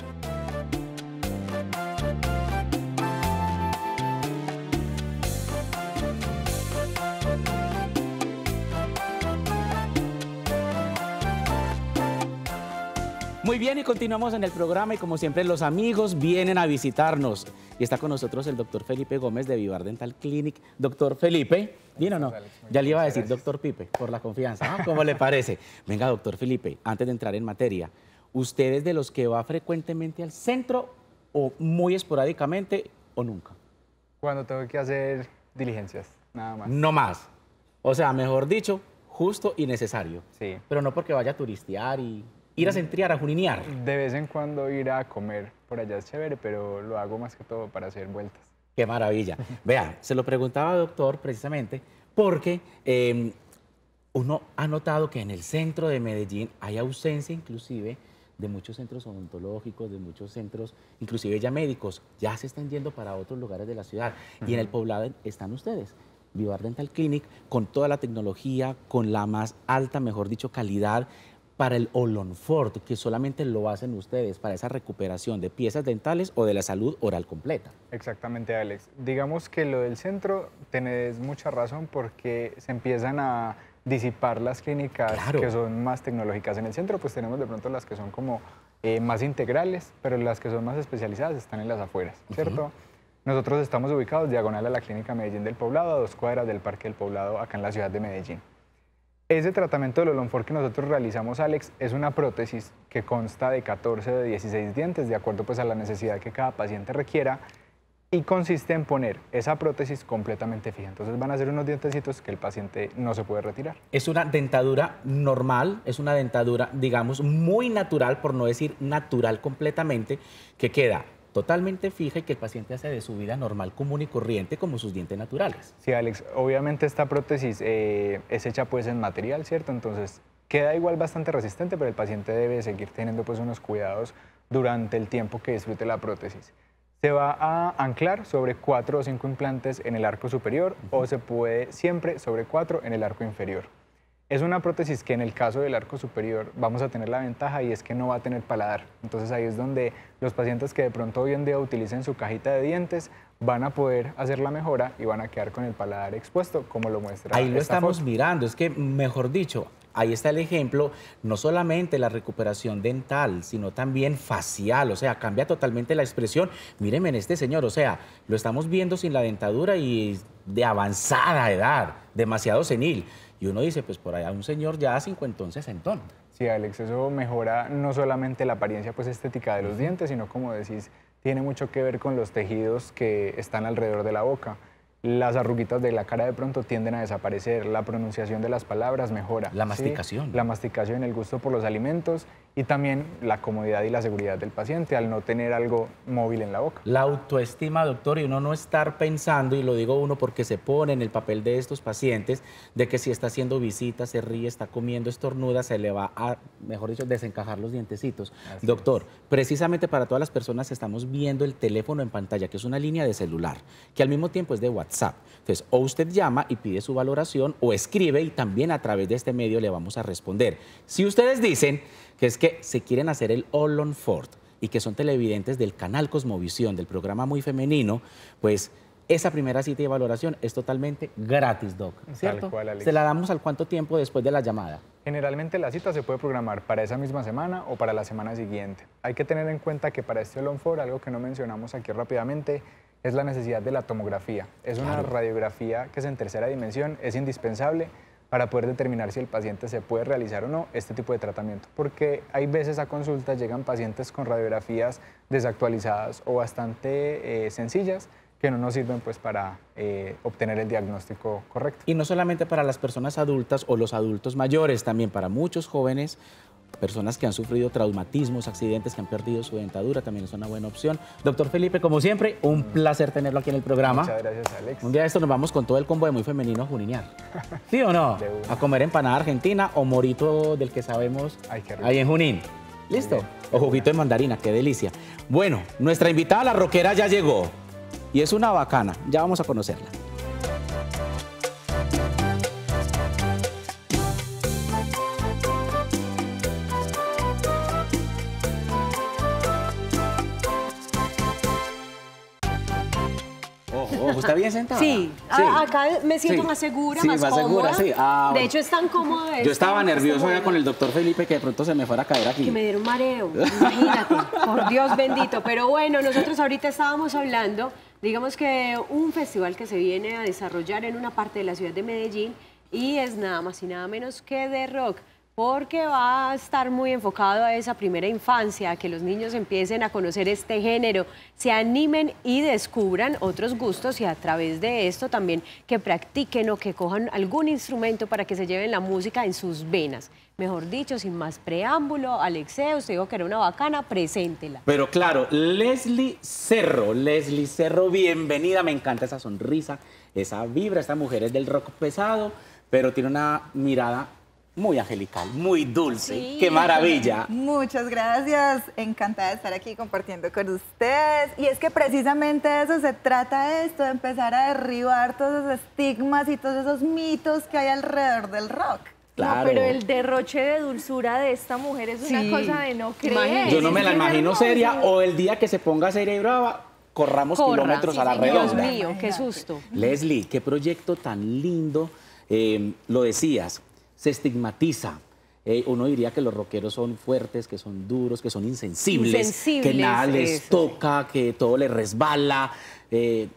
Muy bien, y continuamos en el programa y como siempre los amigos vienen a visitarnos. Y está con nosotros el doctor Felipe Gómez de Vivar Dental Clinic. Doctor Felipe, ¿bien o no? Ya le iba a decir doctor Pipe por la confianza, ¿no? ¿Cómo le parece? Venga, doctor Felipe, antes de entrar en materia, ¿usted es de los que va frecuentemente al centro o muy esporádicamente o nunca? Cuando tengo que hacer diligencias, nada más. No más. O sea, mejor dicho, justo y necesario. Sí. Pero no porque vaya a turistear y ir a centriar, a juninear. De vez en cuando ir a comer por allá es chévere, pero lo hago más que todo para hacer vueltas. Qué maravilla. Vea, se lo preguntaba, doctor, precisamente porque eh, uno ha notado que en el centro de Medellín hay ausencia inclusive de muchos centros odontológicos, de muchos centros, inclusive ya médicos, ya se están yendo para otros lugares de la ciudad. Y en el poblado están ustedes, Vivar Dental Clinic, con toda la tecnología, con la más alta, mejor dicho, calidad, para el Olonfort, que solamente lo hacen ustedes, para esa recuperación de piezas dentales o de la salud oral completa. Exactamente, Alex. Digamos que lo del centro tenés mucha razón porque se empiezan a disipar las clínicas Claro. que son más tecnológicas. En el centro pues tenemos de pronto las que son como eh, más integrales, pero las que son más especializadas están en las afueras, ¿cierto? Nosotros estamos ubicados diagonal a la Clínica Medellín del Poblado, a dos cuadras del Parque del Poblado, acá en la ciudad de Medellín. Ese tratamiento del Olonfor que nosotros realizamos, Alex, es una prótesis que consta de catorce o de dieciséis dientes, de acuerdo pues, a la necesidad que cada paciente requiera, y consiste en poner esa prótesis completamente fija. Entonces van a ser unos dientecitos que el paciente no se puede retirar. Es una dentadura normal, es una dentadura, digamos, muy natural, por no decir natural completamente, que queda totalmente fija y que el paciente hace de su vida normal, común y corriente, como sus dientes naturales. Sí, Alex, obviamente esta prótesis eh, es hecha pues en material, ¿cierto? Entonces queda igual bastante resistente, pero el paciente debe seguir teniendo pues unos cuidados durante el tiempo que disfrute la prótesis. Se va a anclar sobre cuatro o cinco implantes en el arco superior uh-huh. o se puede siempre sobre cuatro en el arco inferior. Es una prótesis que en el caso del arco superior vamos a tener la ventaja y es que no va a tener paladar. Entonces ahí es donde los pacientes que de pronto hoy en día utilicen su cajita de dientes van a poder hacer la mejora y van a quedar con el paladar expuesto, como lo muestra ahí lo esta estamos foto. mirando, es que mejor dicho, ahí está el ejemplo, no solamente la recuperación dental, sino también facial, o sea, cambia totalmente la expresión. Mírenme en este señor, o sea, lo estamos viendo sin la dentadura y de avanzada edad, demasiado senil. Y uno dice, pues por allá un señor ya cincuentón, sesentón. Sí, Alex, eso mejora no solamente la apariencia pues, estética de los dientes, sino como decís, tiene mucho que ver con los tejidos que están alrededor de la boca. Las arruguitas de la cara de pronto tienden a desaparecer, la pronunciación de las palabras mejora. La masticación. ¿sí? La masticación, el gusto por los alimentos y también la comodidad y la seguridad del paciente al no tener algo móvil en la boca. La autoestima, doctor, y uno no estar pensando, y lo digo uno porque se pone en el papel de estos pacientes, de que si está haciendo visitas, se ríe, está comiendo, estornuda, se le va a, mejor dicho, desencajar los dientecitos. Así doctor, es. Precisamente para todas las personas estamos viendo el teléfono en pantalla, que es una línea de celular, que al mismo tiempo es de WhatsApp. Entonces, o usted llama y pide su valoración o escribe y también a través de este medio le vamos a responder. Si ustedes dicen que es que se quieren hacer el Olonfor y que son televidentes del canal Cosmovisión, del programa Muy Femenino, pues esa primera cita y valoración es totalmente gratis, Doc, ¿cierto? Tal cual, Alex. ¿Se la damos al cuánto tiempo después de la llamada? Generalmente la cita se puede programar para esa misma semana o para la semana siguiente. Hay que tener en cuenta que para este Olonfor, algo que no mencionamos aquí rápidamente, es la necesidad de la tomografía. Es una claro. radiografía que es en tercera dimensión, es indispensable para poder determinar si el paciente se puede realizar o no este tipo de tratamiento. Porque hay veces a consulta llegan pacientes con radiografías desactualizadas o bastante eh, sencillas que no nos sirven pues, para eh, obtener el diagnóstico correcto. Y no solamente para las personas adultas o los adultos mayores, también para muchos jóvenes, personas que han sufrido traumatismos, accidentes, que han perdido su dentadura, también es una buena opción. Doctor Felipe, como siempre, un placer tenerlo aquí en el programa. Muchas gracias, Alex. Un día de esto nos vamos con todo el combo de Muy Femenino a juninear. ¿Sí o no? A comer empanada argentina o morito del que sabemos Ay, ahí en Junín. ¿Listo? O juguito de mandarina, qué delicia. Bueno, nuestra invitada, la rockera, ya llegó. Y es una bacana, ya vamos a conocerla. ¿Está bien sentada? Sí, sí. acá me siento sí. más segura, sí, más, más cómoda. Segura, sí. ah, de hecho, es tan cómoda. Yo estaba nervioso ya con el doctor Felipe que de pronto se me fuera a caer aquí. Que me diera un mareo, imagínate, por Dios bendito. Pero bueno, nosotros ahorita estábamos hablando, digamos que un festival que se viene a desarrollar en una parte de la ciudad de Medellín y es nada más y nada menos que de rock. Porque va a estar muy enfocado a esa primera infancia, a que los niños empiecen a conocer este género, se animen y descubran otros gustos y a través de esto también que practiquen o que cojan algún instrumento para que se lleven la música en sus venas. Mejor dicho, sin más preámbulo, Alexeo, usted dijo que era una bacana, preséntela. Pero claro, Leslie Cerro, Leslie Cerro, bienvenida, me encanta esa sonrisa, esa vibra, esta mujer es del rock pesado, pero tiene una mirada muy angelical, muy dulce. Sí. ¡Qué maravilla! Muchas gracias. Encantada de estar aquí compartiendo con ustedes. Y es que precisamente de eso se trata esto, de empezar a derribar todos esos estigmas y todos esos mitos que hay alrededor del rock. Claro. No, pero el derroche de dulzura de esta mujer es sí. una cosa de no creer. Yo no me la imagino seria, o el día que se ponga seria y brava, corramos Corra, kilómetros sí, a la redonda. Dios mío, qué susto. Leslie, qué proyecto tan lindo. Eh, lo decías, se estigmatiza. Eh, uno diría que los rockeros son fuertes, que son duros, que son insensibles, insensibles que nada les eso. toca, que todo les resbala. Eh,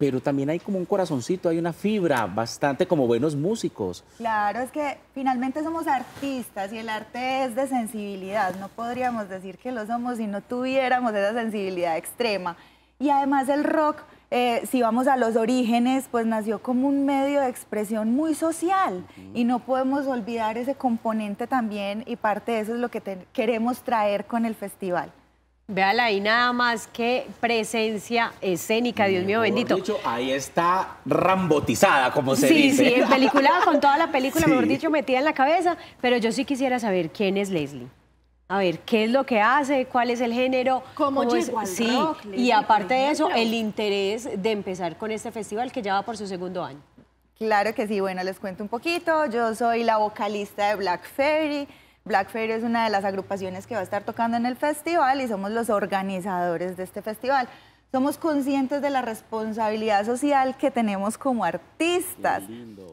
pero también hay como un corazoncito, hay una fibra bastante como buenos músicos. Claro, es que finalmente somos artistas y el arte es de sensibilidad. No podríamos decir que lo somos si no tuviéramos esa sensibilidad extrema. Y además el rock, eh, si vamos a los orígenes, pues nació como un medio de expresión muy social. Uh-huh. Y no podemos olvidar ese componente también, y parte de eso es lo que te, queremos traer con el festival. Véala ahí nada más, qué presencia escénica, Dios mío bendito. Dicho, ahí está rambotizada, como se sí, dice. Sí, sí, peliculada con toda la película, sí. mejor dicho, metida en la cabeza. Pero yo sí quisiera saber quién es Leslie. A ver, ¿qué es lo que hace? ¿Cuál es el género? ¿Cómo, ¿Cómo llegó al sí, rock? Leslie, y aparte de eso, el interés de empezar con este festival que ya va por su segundo año. Claro que sí, bueno, les cuento un poquito. Yo soy la vocalista de Black Fairy. Black Fairy es una de las agrupaciones que va a estar tocando en el festival y somos los organizadores de este festival. Somos conscientes de la responsabilidad social que tenemos como artistas.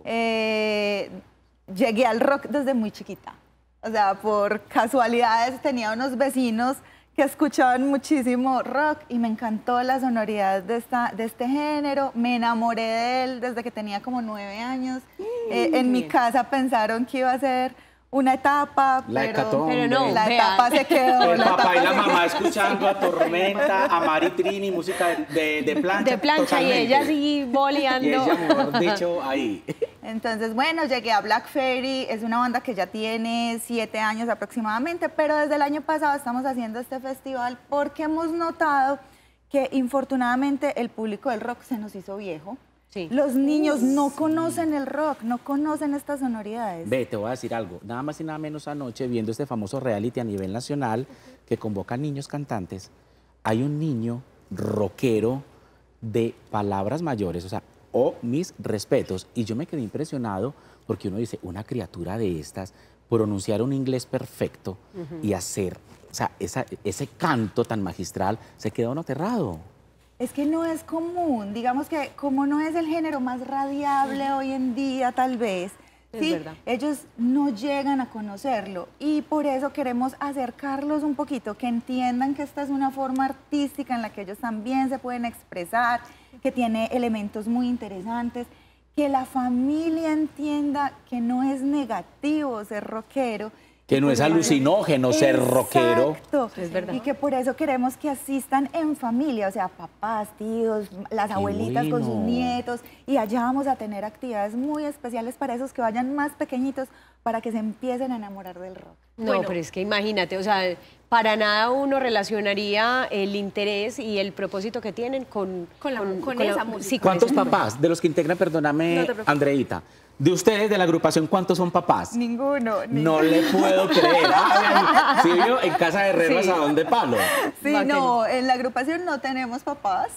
Eh, llegué al rock desde muy chiquita. O sea, por casualidades tenía unos vecinos que escuchaban muchísimo rock y me encantó la sonoridad de, esta, de este género. Me enamoré de él desde que tenía como nueve años. Mm, eh, en mi casa pensaron que iba a ser una etapa, la pero, pero no, la vean. etapa se quedó. El papá y la mamá escuchando a Tormenta, a Mari Trini, música de, de plancha. De plancha totalmente. Y ella así boleando. Y ella, mejor dicho, ahí. Entonces, bueno, llegué a Black Fairy, es una banda que ya tiene siete años aproximadamente, pero desde el año pasado estamos haciendo este festival porque hemos notado que infortunadamente el público del rock se nos hizo viejo. Sí. Los niños no conocen el rock, no conocen estas sonoridades. Ve, te voy a decir algo, nada más y nada menos anoche, viendo este famoso reality a nivel nacional que convoca a niños cantantes, hay un niño rockero de palabras mayores, o sea, oh, mis respetos, y yo me quedé impresionado porque uno dice, una criatura de estas, pronunciar un inglés perfecto uh-huh. y hacer, o sea, esa, ese canto tan magistral, se queda uno aterrado. Es que no es común, digamos que como no es el género más radiable hoy en día tal vez, ¿sí? Ellos no llegan a conocerlo y por eso queremos acercarlos un poquito, que entiendan que esta es una forma artística en la que ellos también se pueden expresar, que tiene elementos muy interesantes, que la familia entienda que no es negativo ser rockero, que no es alucinógeno ser rockero. Exacto, es verdad. Y que por eso queremos que asistan en familia, o sea, papás, tíos, las Qué abuelitas bueno. con sus nietos, y allá vamos a tener actividades muy especiales para esos que vayan más pequeñitos, para que se empiecen a enamorar del rock. No, bueno, pero es que imagínate, o sea, para nada uno relacionaría el interés y el propósito que tienen con, con, la, con, con, con esa la, música. Sí, ¿Cuántos papás de los que integran, perdóname, no Andreita, de ustedes, de la agrupación, cuántos son papás? Ninguno. ninguno. No le puedo creer. Ah, ¿sí vio? En casa de Herrero, sí. ¿Asadón de palo? Sí, Va no, en la agrupación no tenemos papás,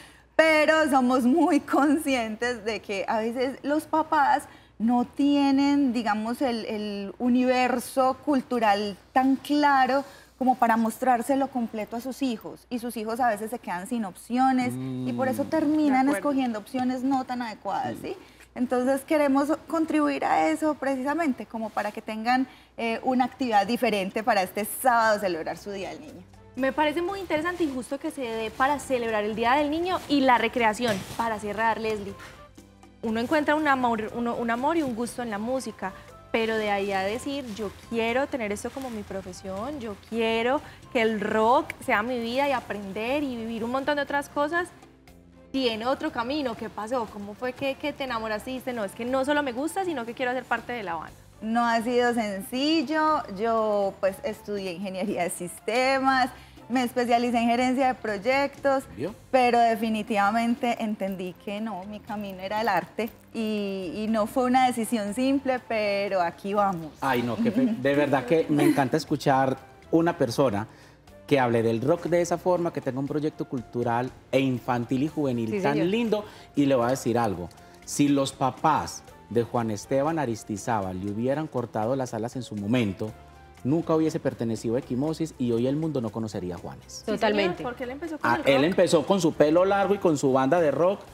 pero somos muy conscientes de que a veces los papás no tienen, digamos, el, el universo cultural tan claro como para mostrárselo completo a sus hijos. Y sus hijos a veces se quedan sin opciones mm, y por eso terminan escogiendo opciones no tan adecuadas, ¿sí? Entonces queremos contribuir a eso precisamente, como para que tengan eh, una actividad diferente para este sábado celebrar su Día del Niño. Me parece muy interesante y justo que se dé para celebrar el Día del Niño y la recreación. Para cerrar, Leslie, uno encuentra un amor, uno, un amor y un gusto en la música, pero de ahí a decir, yo quiero tener esto como mi profesión, yo quiero que el rock sea mi vida y aprender y vivir un montón de otras cosas, tiene otro camino. ¿Qué pasó? ¿Cómo fue que, que te enamoraste y dijiste, no, es que no solo me gusta, sino que quiero ser parte de la banda? No ha sido sencillo. Yo pues estudié ingeniería de sistemas, me especialicé en gerencia de proyectos, ¿Vio? pero definitivamente entendí que no, mi camino era el arte y, y no fue una decisión simple, pero aquí vamos. Ay, no, que de verdad que me encanta escuchar una persona que hable del rock de esa forma, que tenga un proyecto cultural e infantil y juvenil sí, tan señor. lindo. Y le voy a decir algo, si los papás de Juan Esteban Aristizábal le hubieran cortado las alas en su momento, nunca hubiese pertenecido a Equimosis y hoy el mundo no conocería a Juanes. Totalmente. Sí, porque él empezó con ah, el rock. Él empezó con su pelo largo y con su banda de rock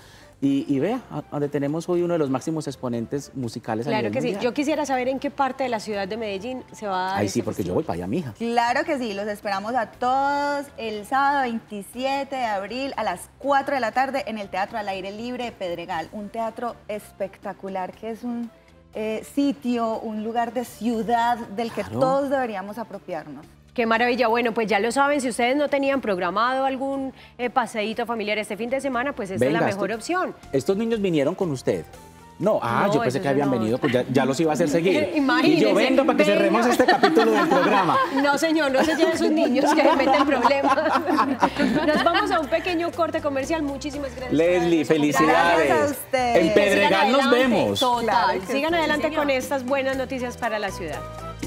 Y, y vea, a- donde tenemos hoy uno de los máximos exponentes musicales a Claro nivel que sí. mundial. Yo quisiera saber en qué parte de la ciudad de Medellín se va a dar Ay, este sí, porque yo festival. voy para allá, mija. Claro que sí, los esperamos a todos el sábado veintisiete de abril a las cuatro de la tarde en el Teatro al Aire Libre de Pedregal. Un teatro espectacular que es un eh, sitio, un lugar de ciudad del que Claro. todos deberíamos apropiarnos. Qué maravilla. Bueno, pues ya lo saben, si ustedes no tenían programado algún eh, paseíto familiar este fin de semana, pues esta Venga, es la mejor esto- opción. Estos niños vinieron con usted. No, ah, No, yo pensé esos que habían no. venido, pues ya, ya los iba a hacer seguir. Y Imagínese, yo vengo para que venga. cerremos este capítulo del programa. No, señor, no se lleven sus niños que se meten problemas. Nos vamos a un pequeño corte comercial. Muchísimas gracias. por Leslie, habernos felicidades. Gracias a ustedes. En Pedregal Sigan nos adelante, vemos. Total. Claro que Sigan sí, adelante señor. con estas buenas noticias para la ciudad.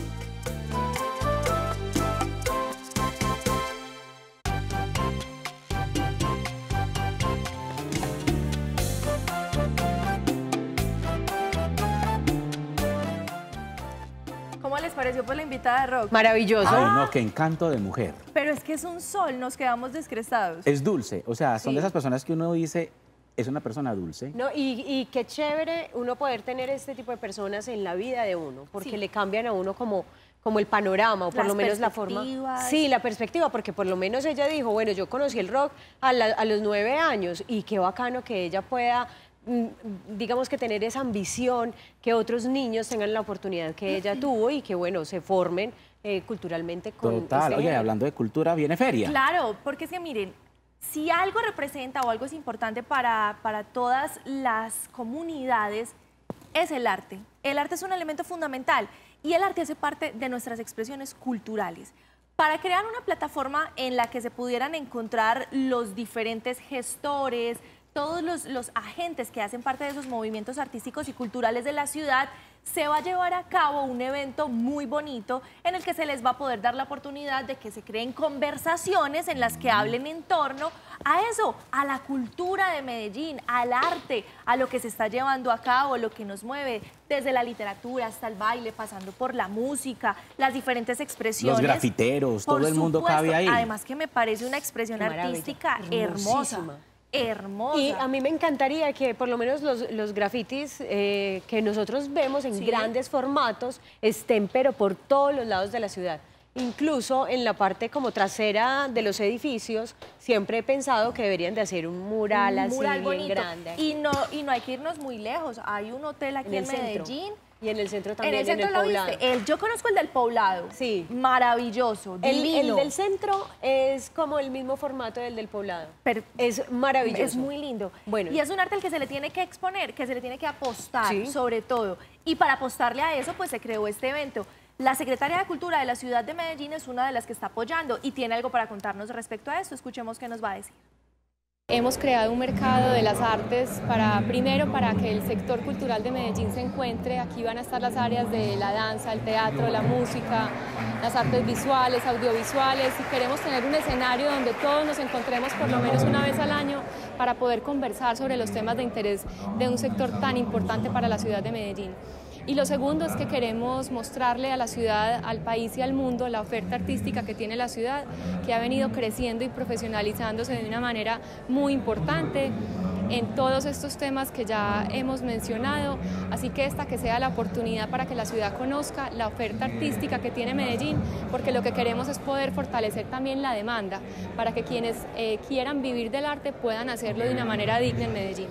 ¿Cómo les pareció pues la invitada de rock? Maravilloso. Ay, no, qué encanto de mujer. Pero es que es un sol, nos quedamos descrestados. Es dulce, o sea, son Sí. de esas personas que uno dice, es una persona dulce. No, y, y qué chévere uno poder tener este tipo de personas en la vida de uno, porque Sí. le cambian a uno como, como el panorama, o por Las lo menos la forma. perspectivas. Sí, la perspectiva, porque por lo menos ella dijo, bueno, yo conocí el rock a, la- a los nueve años y qué bacano que ella pueda, mm, digamos que tener esa ambición, que otros niños tengan la oportunidad que ella tuvo y que, bueno, se formen eh, culturalmente con Total, este oye, género. hablando de cultura, viene feria. Claro, porque es que miren, si algo representa o algo es importante para, para todas las comunidades, es el arte. El arte es un elemento fundamental y el arte hace parte de nuestras expresiones culturales. Para crear una plataforma en la que se pudieran encontrar los diferentes gestores, todos los, los agentes que hacen parte de esos movimientos artísticos y culturales de la ciudad, se va a llevar a cabo un evento muy bonito en el que se les va a poder dar la oportunidad de que se creen conversaciones en las que hablen en torno a eso, a la cultura de Medellín, al arte, a lo que se está llevando a cabo, lo que nos mueve, desde la literatura hasta el baile, pasando por la música, las diferentes expresiones. Los grafiteros, Por todo el mundo supuesto. cabe ahí. Además que me parece una expresión Qué maravilla, artística hermosa. hermosísima. Hermosa. Y a mí me encantaría que por lo menos los, los grafitis eh, que nosotros vemos en Sí. grandes formatos estén pero por todos los lados de la ciudad. Incluso en la parte como trasera de los edificios, siempre he pensado que deberían de hacer un mural Un así mural bien bonito. grande. Y no, y no hay que irnos muy lejos. Hay un hotel aquí en, en el centro. Medellín. Y en el centro En también, el centro lo Poblado. viste. El, yo conozco el del Poblado. Sí. Maravilloso, El, el divino. del centro es como el mismo formato del del Poblado. Pero Es maravilloso. es muy lindo. Bueno. Y es un arte al que se le tiene que exponer, que se le tiene que apostar, Sí. sobre todo. Y para apostarle a eso, pues se creó este evento. La Secretaría de Cultura de la ciudad de Medellín es una de las que está apoyando y tiene algo para contarnos respecto a esto. Escuchemos qué nos va a decir. Hemos creado un mercado de las artes para, primero, para que el sector cultural de Medellín se encuentre. Aquí van a estar las áreas de la danza, el teatro, la música, las artes visuales, audiovisuales, y queremos tener un escenario donde todos nos encontremos por lo menos una vez al año para poder conversar sobre los temas de interés de un sector tan importante para la ciudad de Medellín. Y lo segundo es que queremos mostrarle a la ciudad, al país y al mundo la oferta artística que tiene la ciudad, que ha venido creciendo y profesionalizándose de una manera muy importante en todos estos temas que ya hemos mencionado. Así que esta que sea la oportunidad para que la ciudad conozca la oferta artística que tiene Medellín, porque lo que queremos es poder fortalecer también la demanda para que quienes eh, quieran vivir del arte puedan hacerlo de una manera digna en Medellín.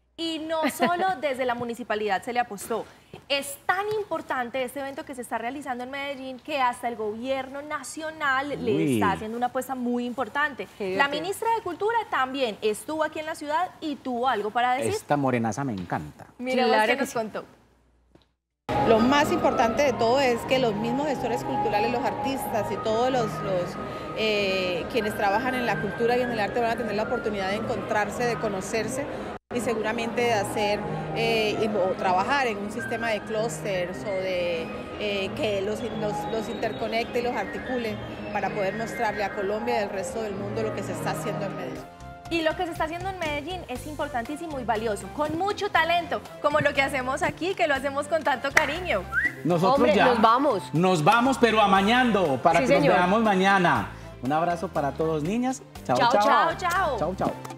Y no solo desde la municipalidad se le apostó. Es tan importante este evento que se está realizando en Medellín que hasta el gobierno nacional le Uy. está haciendo una apuesta muy importante. Qué La divertido. ministra de Cultura también estuvo aquí en la ciudad y tuvo algo para decir. Esta morenaza me encanta. Miremos Claro qué que nos sí. contó. Lo más importante de todo es que los mismos gestores culturales, los artistas y todos los, los eh, quienes trabajan en la cultura y en el arte van a tener la oportunidad de encontrarse, de conocerse y seguramente de hacer eh, y- o trabajar en un sistema de clústeres o de eh, que los, los, los interconecte y los articule para poder mostrarle a Colombia y al resto del mundo lo que se está haciendo en Medellín. Y lo que se está haciendo en Medellín es importantísimo y valioso, con mucho talento, como lo que hacemos aquí, que lo hacemos con tanto cariño. Nosotros Hombre, ya nos vamos. Nos vamos, pero amañando, para Sí, que señor. nos veamos mañana. Un abrazo para todos, niñas. Chao, Chao, chao. Chao, chao. Chao, chao.